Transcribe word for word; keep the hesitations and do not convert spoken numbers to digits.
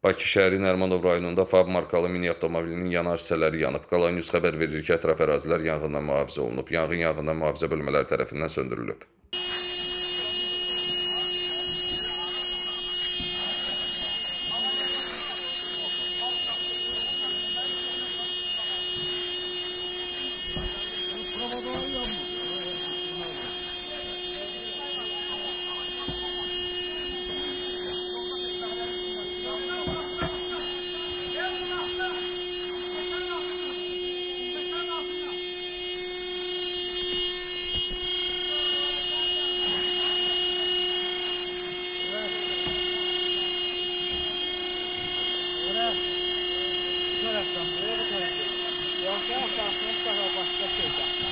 Bakı şəhəri Nərimanov rayonunda Fab markalı mini avtomobilinin yanar hissələri yanıb. Qalan News xəbər verir ki, ətraf ərazilər yanğından mühafizə olunub. Yanğın yanğından mühafizə bölmələri tərəfindən söndürülüb. Bu taraftan buraya bu taraftan. Yok ya, aslında başka şeyden.